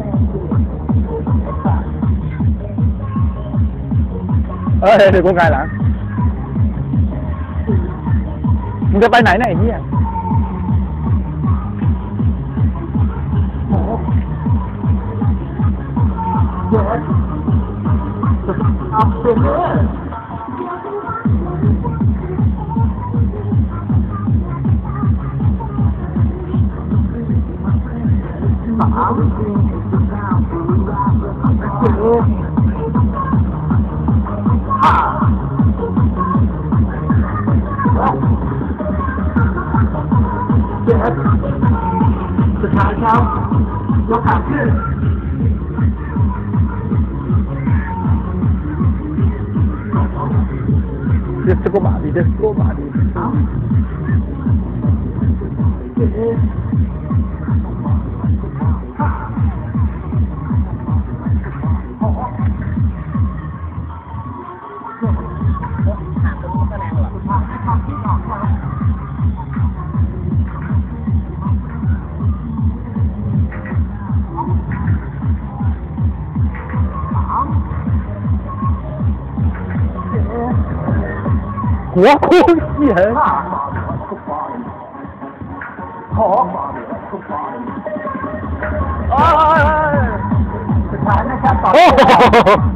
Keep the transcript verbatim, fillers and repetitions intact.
เอ้ยเดี๋ยวกูกายหลังมึงจะไปไหนเนี่ยไอ้เหี้ยเอาเปลี่ยนเลยสามห้าเจ็ดสุดท้ายครับยกขาขึ้นเด็กสกุบาดีเด็กสกุบาดีเจ็ดหัวคูเหี้ยขอโอ้ยสุดท้ายนะครับต่อ